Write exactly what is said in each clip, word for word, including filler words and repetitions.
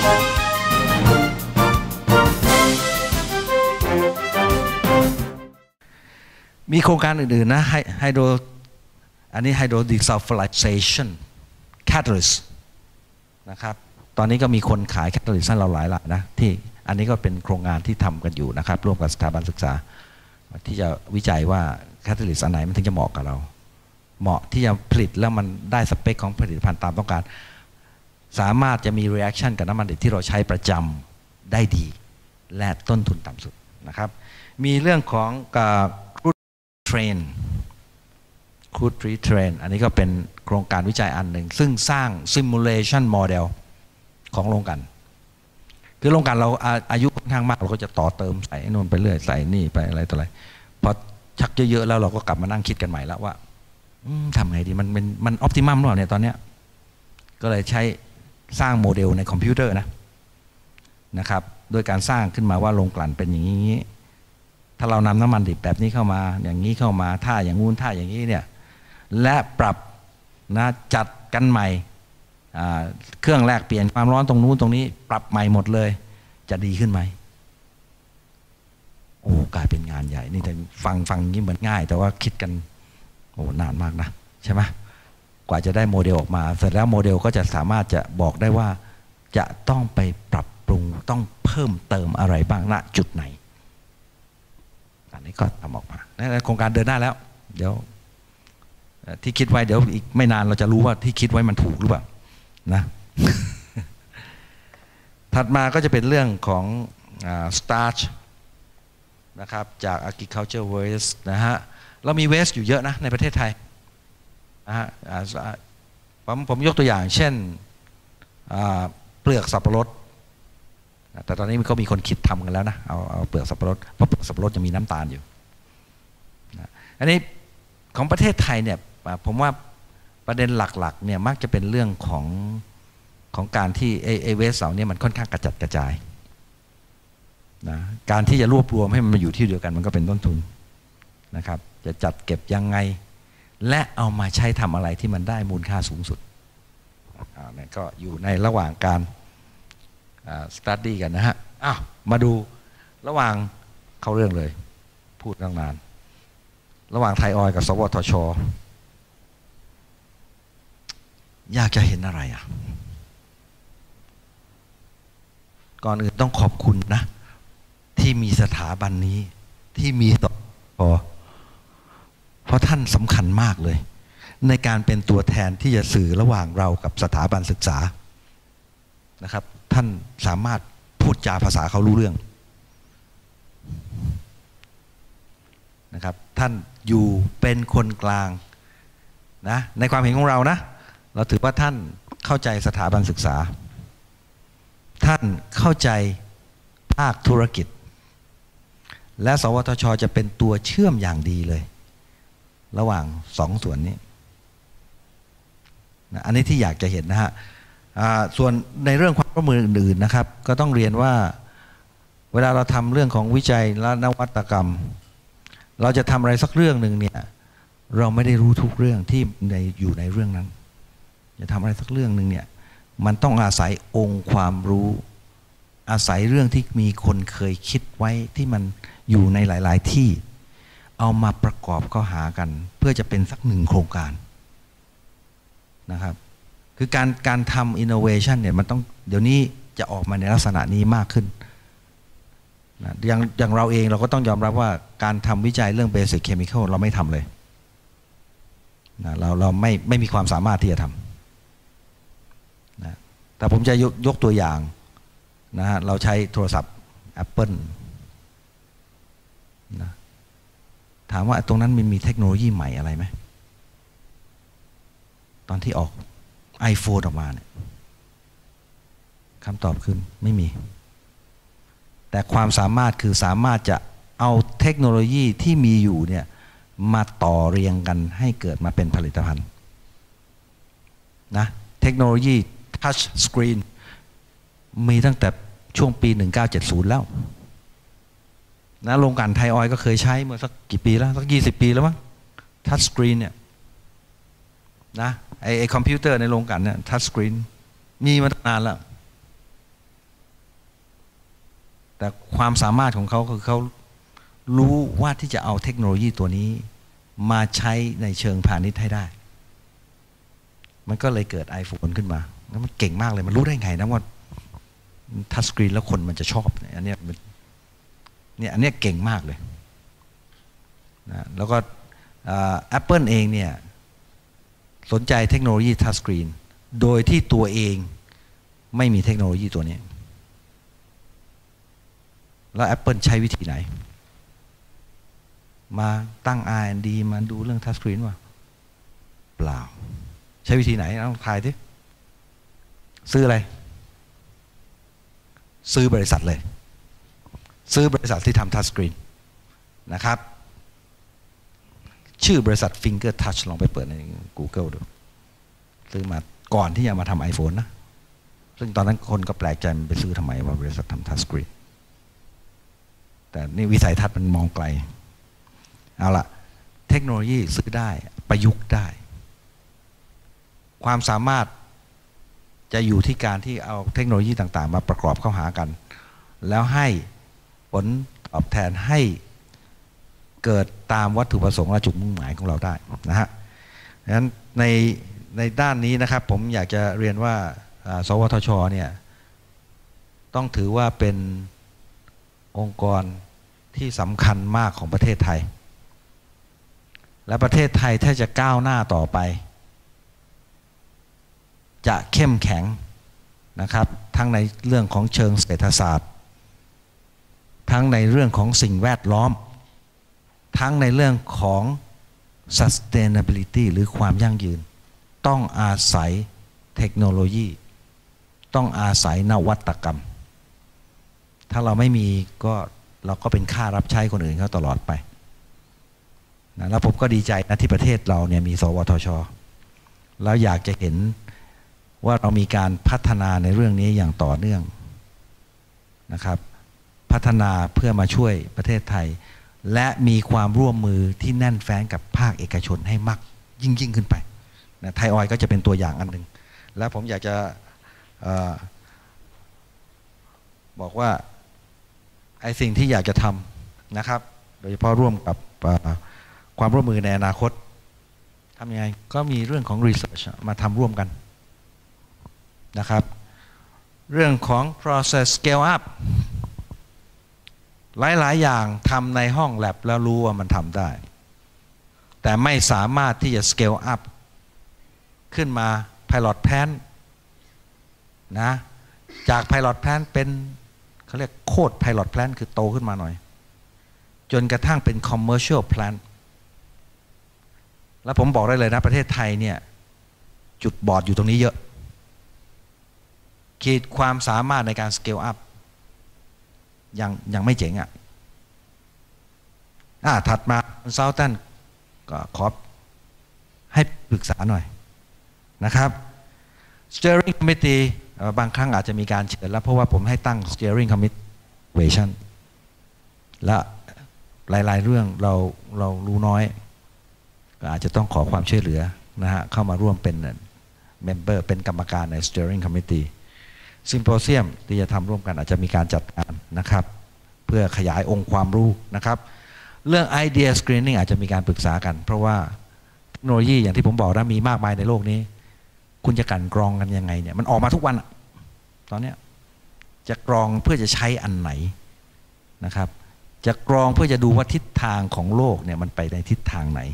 มีโครงการอื่นๆนะไฮโดรอันนี้ไฮโดรดีซัลฟ ization catalyst นะครับตอนนี้ก็มีคนขาย catalyst ให้เราหลายหลายนะที่อันนี้ก็เป็นโครงงานที่ทำกันอยู่นะครับร่วมกับสถาบันศึกษาที่จะวิจัยว่า catalyst อันไหนมันถึงจะเหมาะกับเราเหมาะที่จะผลิตแล้วมันได้สเปคของผลิตภัณฑ์ตามต้องการสามารถจะมี reaction กับน้ำมันดิบที่เราใช้ประจำได้ดีและต้นทุนต่ำสุดนะครับมีเรื่องของเทรนคูดรีเทรนอันนี้ก็เป็นโครงการวิจัยอันหนึ่งซึ่งสร้าง simulation model ของโรงกลั่นคือโรงกลั่นเราอายุค่อนข้างมากเราก็จะต่อเติมใส่นู่นไปเรื่อยใส่นี่ไปอะไรต่ออะไรพอชักเยอะๆแล้วเราก็กลับมานั่งคิดกันใหม่แล้วว่าทำไงดีมันเป็นมันออพติมัมหรือเปล่าเนี่ยตอนเนี้ยก็เลยใช้สร้างโมเดลในคอมพิวเตอร์นะนะครับโดยการสร้างขึ้นมาว่าโรงกลั่นเป็นอย่างนี้ถ้าเรานำน้ำมันดิบแบบนี้เข้ามาอย่างนี้เข้ามาท่าอย่างงู้นท่าอย่างนี้เนี่ยและปรับนะจัดกันใหม่เครื่องแรกเปลี่ยนความร้อนตรงนู้นตรงนี้ปรับใหม่หมดเลยจะดีขึ้นไหมโอ้กลายเป็นงานใหญ่นี่แต่ฟังฟังนี้เหมือนง่ายแต่ว่าคิดกันโอ้นานมากนะใช่ไหมกว่าจะได้โมเดลออกมาเสร็จแล้วโมเดลก็จะสามารถจะบอกได้ว่าจะต้องไปปรับปรุงต้องเพิ่มเติมอะไรบ้างณจุดไหนอันนี้ก็ทำออกมาโครงการเดินหน้าแล้วเดี๋ยวที่คิดไว้เดี๋ยวอีกไม่นานเราจะรู้ว่าที่คิดไว้มันถูกหรือเปล่านะ ถัดมาก็จะเป็นเรื่องของ starch นะครับจาก agriculture waste นะฮะเรามี waste อยู่เยอะนะในประเทศไทยนะฮะผมผมยกตัวอย่างเช่นเปลือกสับปะรดแต่ตอนนี้ก็มีคนคิดทำกันแล้วนะเอาเอาเปลือกสับปะรดเพราะเปลือกสับปะรดยังมีน้ำตาลอยู่นะอันนี้ของประเทศไทยเนี่ยผมว่าประเด็นหลักๆเนี่ยมักจะเป็นเรื่องของของการที่ไอไอเวสเหล่านี้มันค่อนข้างกระจัดกระจายนะการที่จะรวบรวมให้มันมาอยู่ที่เดียวกันมันก็เป็นต้นทุนนะครับจะจัดเก็บยังไงและเอามาใช้ทำอะไรที่มันได้มูลค่าสูงสุดนี่ก็อยู่ในระหว่างการสตั๊ดดี้กันนะฮะอ้าวมาดูระหว่างเข้าเรื่องเลยพูดตั้งนานระหว่างไทยออยล์กับสวทช.อยากจะเห็นอะไรอ่ะก่อนอื่นต้องขอบคุณนะที่มีสถาบันนี้ที่มีสวทช.เพราะท่านสำคัญมากเลยในการเป็นตัวแทนที่จะสื่อระหว่างเรากับสถาบันศึกษานะครับท่านสามารถพูดจาภาษาเขารู้เรื่องนะครับท่านอยู่เป็นคนกลางนะในความเห็นของเรานะเราถือว่าท่านเข้าใจสถาบันศึกษาท่านเข้าใจภาคธุรกิจและสวทช.จะเป็นตัวเชื่อมอย่างดีเลยระหว่างสองส่วนนี้นะอันนี้ที่อยากจะเห็นนะฮะส่วนในเรื่องความร่วมมืออื่นๆนะครับก็ต้องเรียนว่าเวลาเราทำเรื่องของวิจัยและนวัตกรรมเราจะทำอะไรสักเรื่องหนึ่งเนี่ยเราไม่ได้รู้ทุกเรื่องที่ในอยู่ในเรื่องนั้นจะทำอะไรสักเรื่องหนึ่งเนี่ยมันต้องอาศัยองค์ความรู้อาศัยเรื่องที่มีคนเคยคิดไว้ที่มันอยู่ในหลายๆที่เอามาประกอบเข้าหากันเพื่อจะเป็นสักหนึ่งโครงการนะครับคือการการทำ innovation เนี่ยมันต้องเดี๋ยวนี้จะออกมาในลักษณะนี้มากขึ้นนะอย่างอย่างเราเองเราก็ต้องยอมรับว่าการทำวิจัยเรื่อง basic chemical เราไม่ทำเลยนะเราเราไม่ไม่มีความสามารถที่จะทำนะแต่ผมจะยกยกตัวอย่างนะฮะเราใช้โทรศัพท์ Apple นะถามว่าตรงนั้นมันมีเทคโนโลยีใหม่อะไรไหมตอนที่ออก iPhone ออกมาเนี่ยคำตอบคือไม่มีแต่ความสามารถคือสามารถจะเอาเทคโนโลยีที่มีอยู่เนี่ยมาต่อเรียงกันให้เกิดมาเป็นผลิตภัณฑ์นะเทคโนโลยี Touch Screen มีตั้งแต่ช่วงปีหนึ่งพันเก้าร้อยเจ็ดสิบแล้วนะโรงกลั่นไทยออยล์ก็เคยใช้เมื่อสักกี่ปีแล้วสักยี่สิบปีแล้วมั้ง Touch Screen เนี่ยนะไอไอคอมพิวเตอร์ในโรงกลั่นเนี่ย Touch Screen มีมาตั้งนานแล้วแต่ความสามารถของเขาคือเขารู้ว่าที่จะเอาเทคโนโลยีตัวนี้มาใช้ในเชิงพาณิชย์ให้ได้มันก็เลยเกิด iPhone ขึ้นมาแล้วมันเก่งมากเลยมันรู้ได้ไงนะว่าทัชสกรีนแล้วคนมันจะชอบอันนี้เนี่ยอันนี้เก่งมากเลยนะแล้วก็แอปเปิลเองเนี่ยสนใจเทคโนโลยีทัชสกรีนโดยที่ตัวเองไม่มีเทคโนโลยีตัวนี้แล้ว Apple ใช้วิธีไหนมาตั้ง อาร์ แอนด์ ดี มาดูเรื่องทัชสกรีนว่าเปล่าใช้วิธีไหนต้องทายดิซื้ออะไรซื้อบริษัทเลยซื้อบริษัทที่ทำทัชสกรีนนะครับชื่อบริษัท Finger Touch ลองไปเปิดใน Google ดูซื้อมาก่อนที่จะมาทำ iPhone นะซึ่งตอนนั้นคนก็แปลกใจมันไปซื้อทำไมว่าบริษัททำทัชสกรีนแต่นี่วิสัยทัศน์มันมองไกลเอาละเทคโนโลยีซื้อได้ประยุกต์ได้ความสามารถจะอยู่ที่การที่เอาเทคโนโลยีต่างๆมาประกอบเข้าหากันแล้วให้ผลตอบแทนให้เกิดตามวัตถุประสงค์และจุดมุ่งหมายของเราได้นะฮะดังนั้นในในด้านนี้นะครับผมอยากจะเรียนว่าสวทช.เนี่ยต้องถือว่าเป็นองค์กรที่สำคัญมากของประเทศไทยและประเทศไทยถ้าจะก้าวหน้าต่อไปจะเข้มแข็งนะครับทั้งในเรื่องของเชิงเศรษฐศาสตร์ทั้งในเรื่องของสิ่งแวดล้อมทั้งในเรื่องของ sustainability หรือความยั่งยืนต้องอาศัยเทคโนโลยีต้องอาศัยนวัตกรรมถ้าเราไม่มีก็เราก็เป็นค่ารับใช้คนอื่นเขาตลอดไปนะแล้วผมก็ดีใจนะที่ประเทศเราเนี่ยมีสวทช.แล้วอยากจะเห็นว่าเรามีการพัฒนาในเรื่องนี้อย่างต่อเนื่องนะครับพัฒนาเพื่อมาช่วยประเทศไทยและมีความร่วมมือที่แน่นแฟ้นกับภาคเอกชนให้มากยิ่งยิ่งขึ้นไปนะไทยออยล์ก็จะเป็นตัวอย่างอันหนึ่งและผมอยากจะออบอกว่าไอ้สิ่งที่อยากจะทำนะครับโดยเฉพาะร่วมกับความร่วมมือในอนาคตทำยังไงก็มีเรื่องของ research มาทำร่วมกันนะครับเรื่องของ process scale up หลายๆอย่างทำในห้อง lab แล้วรู้ว่ามันทำได้แต่ไม่สามารถที่จะ scale up ขึ้นมา pilot plant นะจาก pilot plant เป็นเขาเรียกโคด pilot plant คือโตขึ้นมาหน่อยจนกระทั่งเป็น commercial plant แล้วผมบอกได้เลยนะประเทศไทยเนี่ยจุดบอดอยู่ตรงนี้เยอะขีดความสามารถในการ scale up ยังยังไม่เจ๋งอ่ะอ่าถัดมา consultant ก็ขอให้ปรึกษาหน่อยนะครับ steering committee บางครั้งอาจจะมีการเชิญแล้วเพราะว่าผมให้ตั้ง steering committee และหลายๆเรื่องเราเรารู้น้อยก็อาจจะต้องขอความช่วยเหลือนะฮะเข้ามาร่วมเป็นเมมเบอร์เป็นกรรมการใน steering committee ซิมโพเซียมที่จะทำร่วมกันอาจจะมีการจัดการนะครับเพื่อขยายองค์ความรู้นะครับเรื่อง idea screening อาจจะมีการปรึกษากันเพราะว่าเทคโนโลยีอย่างที่ผมบอกนะมีมากมายในโลกนี้คุณจะกลั่นกรองกันยังไงเนี่ยมันออกมาทุกวันตอนนี้จะกรองเพื่อจะใช้อันไหนนะครับจะกรองเพื่อจะดูว่าทิศทางของโลกเนี่ยมันไปในทิศทางไหน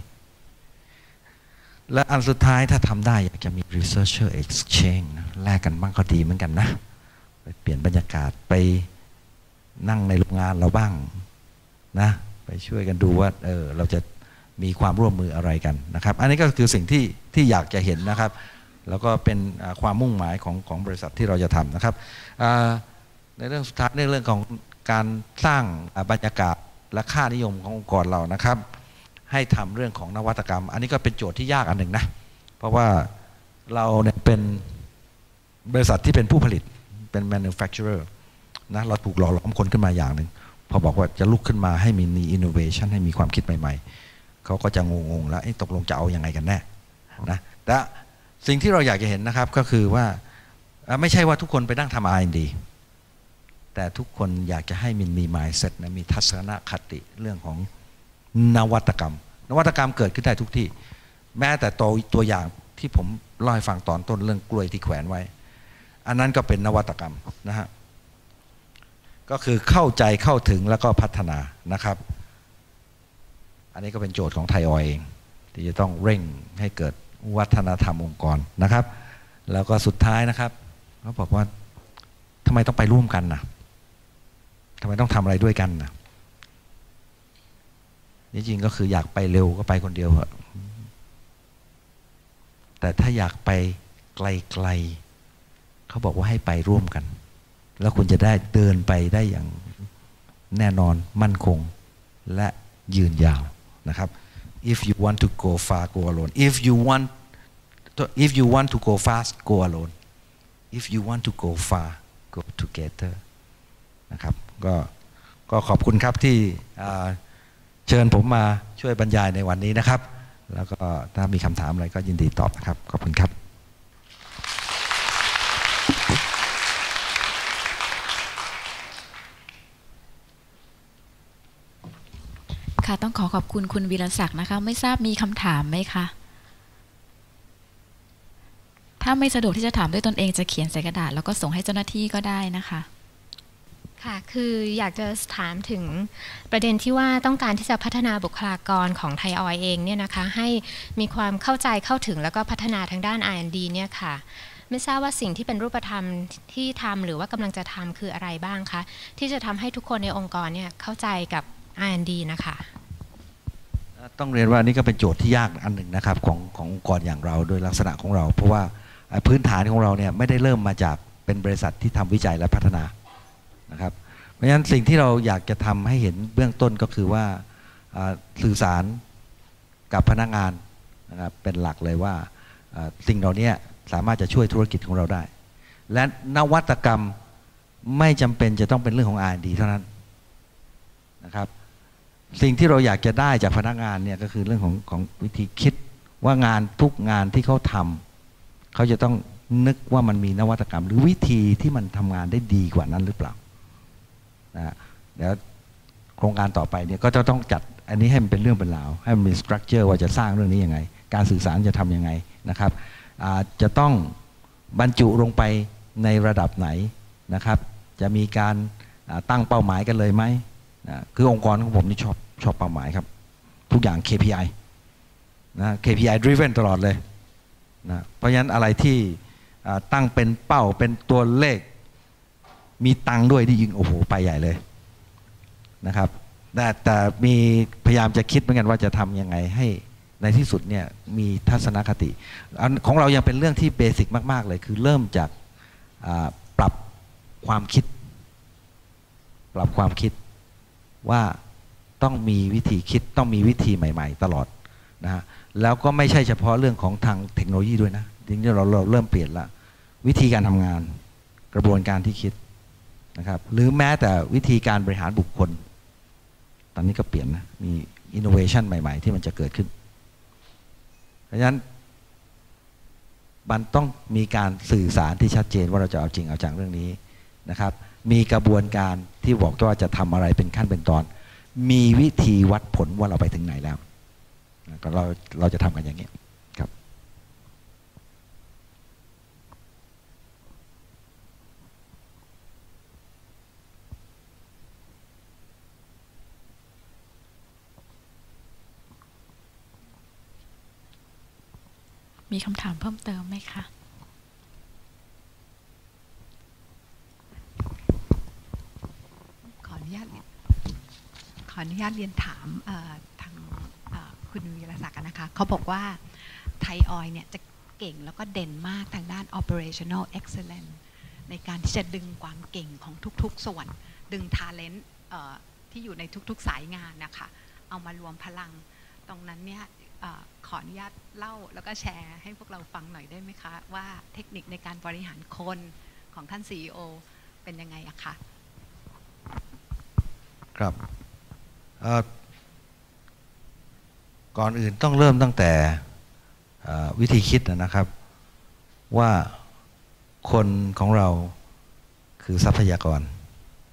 และอันสุดท้ายถ้าทำได้อยากจะมี researcher exchange นะแลกกันบ้างก็ดีเหมือนกันนะไปเปลี่ยนบรรยากาศไปนั่งในโรงงานเราบ้างนะไปช่วยกันดูว่าเออเราจะมีความร่วมมืออะไรกันนะครับอันนี้ก็คือสิ่งที่ที่อยากจะเห็นนะครับแล้วก็เป็นความมุ่งหมายของของบริษัทที่เราจะทำนะครับในเรื่องสุดท้ายในเรื่องของการสร้างบรรยากาศและค่านิยมขององค์กรเรานะครับให้ทำเรื่องของนวัตกรรมอันนี้ก็เป็นโจทย์ที่ยากอันหนึ่งนะเพราะว่าเราเนี่ยเป็นบริษัทที่เป็นผู้ผลิตเป็น manufacturer นะเราถูกหล่อหลอมคนขึ้นมาอย่างหนึ่งพอบอกว่าจะลุกขึ้นมาให้มี innovation ให้มีความคิดใหม่ๆเขาก็จะงงๆแล้วตกลงจะเอายังไงกันแน่นะแต่สิ่งที่เราอยากจะเห็นนะครับก็คือว่าไม่ใช่ว่าทุกคนไปนั่งทำ อาร์ แอนด์ ดีแต่ทุกคนอยากจะให้มันมี mindset นะมีทัศนคติเรื่องของนวัตกรรมนวัตกรรมเกิดขึ้นได้ทุกที่แม้แต่ตัวตัวอย่างที่ผมเล่าให้ฟังตอนต้นเรื่องกล้วยที่แขวนไว้อันนั้นก็เป็นนวัตกรรมนะฮะก็คือเข้าใจเข้าถึงแล้วก็พัฒนานะครับอันนี้ก็เป็นโจทย์ของไทยออยล์เองที่จะต้องเร่งให้เกิดวัฒนธรรมองค์กรนะครับแล้วก็สุดท้ายนะครับเขาบอกว่าทำไมต้องไปร่วมกันนะทำไมต้องทำอะไรด้วยกันนะนี่จริงก็คืออยากไปเร็วก็ไปคนเดียวเหอะแต่ถ้าอยากไปไกลๆเขาบอกว่าให้ไปร่วมกันแล้วคุณจะได้เดินไปได้อย่างแน่นอนมั่นคงและยืนยาวนะครับ if you want to go far go alone if you want if you want to go fast go alone if you want to go far go together นะครับก็ก็ขอบคุณครับที่เชิญผมมาช่วยบรรยายในวันนี้นะครับแล้วก็ถ้ามีคำถามอะไรก็ยินดีตอบนะครับขอบคุณครับค่ะต้องขอขอบคุณคุณวีรศักดิ์นะคะไม่ทราบมีคำถามไหมคะถ้าไม่สะดวกที่จะถามด้วยตนเองจะเขียนใส่กระดาษแล้วก็ส่งให้เจ้าหน้าที่ก็ได้นะคะค่ะคืออยากจะถามถึงประเด็นที่ว่าต้องการที่จะพัฒนาบุคลากรของไทยออยล์เองเนี่ยนะคะให้มีความเข้าใจเข้าถึงแล้วก็พัฒนาทางด้าน อาร์ แอนด์ ดี เนี่ยค่ะไม่ทราบว่าสิ่งที่เป็นรูปธรรมที่ทำหรือว่ากำลังจะทำคืออะไรบ้างคะที่จะทำให้ทุกคนในองค์กรเนี่ยเข้าใจกับ อาร์ แอนด์ ดี นะคะต้องเรียนว่านี่ก็เป็นโจทย์ที่ยากอันหนึ่งนะครับของขององค์กรอย่างเราโดยลักษณะของเราเพราะว่าพื้นฐานของเราเนี่ยไม่ได้เริ่มมาจากเป็นบริษัทที่ทำวิจัยและพัฒนานะครับเพราะฉะนั้นสิ่งที่เราอยากจะทำให้เห็นเบื้องต้นก็คือว่าสื่อสารกับพนักงานนะครับเป็นหลักเลยว่าสิ่งเหล่านี้สามารถจะช่วยธุรกิจของเราได้และนวัตกรรมไม่จำเป็นจะต้องเป็นเรื่องของ อาร์ แอนด์ ดี เท่านั้นนะครับสิ่งที่เราอยากจะได้จากพนักงานเนี่ยก็คือเรื่องของของวิธีคิดว่างานทุกงานที่เขาทำเขาจะต้องนึกว่ามันมีนวัตกรรมหรือวิธีที่มันทำงานได้ดีกว่านั้นหรือเปล่านะแล้วโครงการต่อไปเนี่ยก็จะต้องจัดอันนี้ให้มันเป็นเรื่องเป็นราวให้มันมีสตรัคเจอร์ว่าจะสร้างเรื่องนี้ยังไงการสื่อสารจะทำยังไงนะครับจะต้องบรรจุลงไปในระดับไหนนะครับจะมีการตั้งเป้าหมายกันเลยไหมคือองค์กรของผมนี่ชอบชอบเป้าหมายครับทุกอย่าง เค พี ไอ นะ เค พี ไอ driven ตลอดเลยนะเพราะฉะนั้นอะไรที่ตั้งเป็นเป้าเป็นตัวเลขมีตังค์ด้วยที่ยิงโอ้โหไปใหญ่เลยนะครับแต่แต่มีพยายามจะคิดเหมือนกันว่าจะทำยังไงให้ในที่สุดเนี่ยมีทัศนคติของเรายังเป็นเรื่องที่เบสิกมากๆเลยคือเริ่มจากปรับความคิดปรับความคิดว่าต้องมีวิธีคิดต้องมีวิธีใหม่ๆตลอดนะฮะแล้วก็ไม่ใช่เฉพาะเรื่องของทางเทคโนโลยีด้วยนะจริงๆเราเราเริ่มเปลี่ยนละวิธีการทำงานกระบวนการที่คิดนะครับหรือแม้แต่วิธีการบริหารบุคคลตอนนี้ก็เปลี่ยนนะมีอินโนเวชันใหม่ๆที่มันจะเกิดขึ้นเพราะฉะนั้นมันต้องมีการสื่อสารที่ชัดเจนว่าเราจะเอาจริงเอาจังเรื่องนี้นะครับมีกระบวนการที่บอกว่าจะทำอะไรเป็นขั้นเป็นตอนมีวิธีวัดผลว่าเราไปถึงไหนแล้วก็เราเราจะทำกันอย่างนี้ครับมีคำถามเพิ่มเติมไหมคะขออนุญาตขออนุญาตเรียนถามทางคุณวีรศักดิ์นะคะเขาบอกว่าไทยออยล์เนี่ยจะเก่งแล้วก็เด่นมากทางด้าน operational excellence ในการที่จะดึงความเก่งของทุกๆส่วนดึง talent ที่อยู่ในทุกๆสายงานนะคะเอามารวมพลังตรงนั้นเนี่ยขออนุญาตเล่าแล้วก็แชร์ให้พวกเราฟังหน่อยได้ไหมคะว่าเทคนิคในการบริหารคนของท่าน ซี อี โอ เป็นยังไงอะคะครับก่อนอื่นต้องเริ่มตั้งแต่วิธีคิดนะครับว่าคนของเราคือทรัพยากร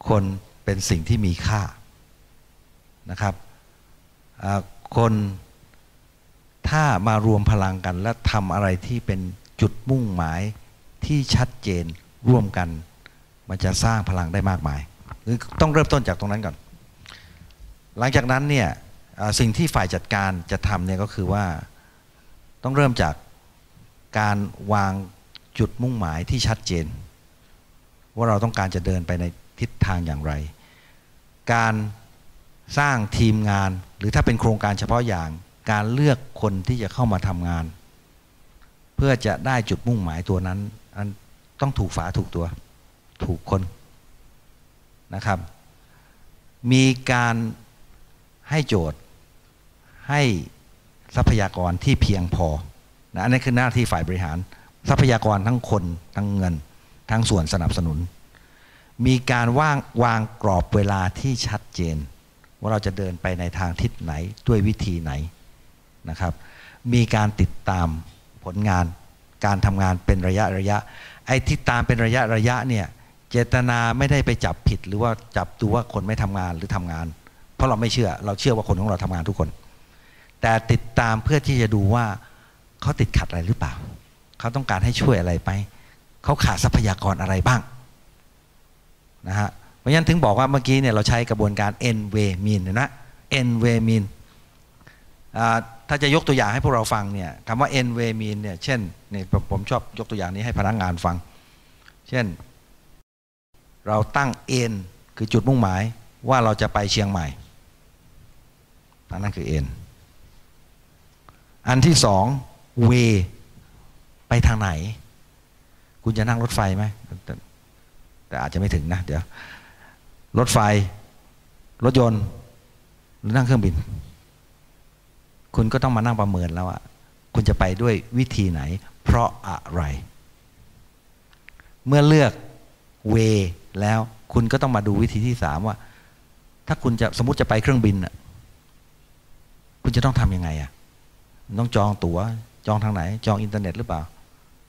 คนเป็นสิ่งที่มีค่านะครับคนถ้ามารวมพลังกันและทำอะไรที่เป็นจุดมุ่งหมายที่ชัดเจนร่วมกันมันจะสร้างพลังได้มากมายต้องเริ่มต้นจากตรงนั้นก่อนหลังจากนั้นเนี่ยสิ่งที่ฝ่ายจัดการจะทำเนี่ยก็คือว่าต้องเริ่มจากการวางจุดมุ่งหมายที่ชัดเจนว่าเราต้องการจะเดินไปในทิศทางอย่างไรการสร้างทีมงานหรือถ้าเป็นโครงการเฉพาะอย่างการเลือกคนที่จะเข้ามาทำงานเพื่อจะได้จุดมุ่งหมายตัวนั้นอันต้องถูกฝาถูกตัวถูกคนนะครับมีการให้โจทย์ให้ทรัพยากรที่เพียงพอนะอันนี้คือหน้าที่ฝ่ายบริหารทรัพยากรทั้งคนทั้งเงินทั้งส่วนสนับสนุนมีการวางวางกรอบเวลาที่ชัดเจนว่าเราจะเดินไปในทางทิศไหนด้วยวิธีไหนนะครับมีการติดตามผลงานการทำงานเป็นระยะระยะไอ้ที่ตามเป็นระยะระยะเนี่ยเจตนาไม่ได้ไปจับผิดหรือว่าจับดูว่าคนไม่ทำงานหรือทำงานเพราะเราไม่เชื่อเราเชื่อว่าคนของเราทำงานทุกคนแต่ติดตามเพื่อที่จะดูว่าเขาติดขัดอะไรหรือเปล่าเขาต้องการให้ช่วยอะไรไปเขาขาดทรัพยากรอะไรบ้างนะฮะเพราะฉะนั้นถึงบอกว่าเมื่อกี้เนี่ยเราใช้กระบวนการ N way mean นะ N way mean ถ้าจะยกตัวอย่างให้พวกเราฟังเนี่ยคำว่า N way mean เนี่ยเช่นเนี่ยผมชอบยกตัวอย่างนี้ให้พนักงานฟังเช่นเราตั้ง N คือจุดมุ่งหมายว่าเราจะไปเชียงใหม่นั่นคือ N อันที่สอง way ไปทางไหนคุณจะนั่งรถไฟไหมแต่อาจจะไม่ถึงนะเดี๋ยวรถไฟรถยนต์หรือนั่งเครื่องบินคุณก็ต้องมานั่งประเมินแล้วว่าคุณจะไปด้วยวิธีไหนเพราะอะไรเมื่อเลือก way แล้วคุณก็ต้องมาดูวิธีที่สามว่าถ้าคุณจะสมมุติจะไปเครื่องบินคุณจะต้องทำยังไงอ่ะต้องจองตั๋วจองทางไหนจองอินเทอร์เน็ตหรือเปล่า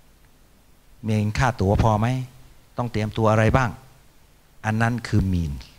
มีค่าตั๋วพอไหมต้องเตรียมตัวอะไรบ้างอันนั้นคือ means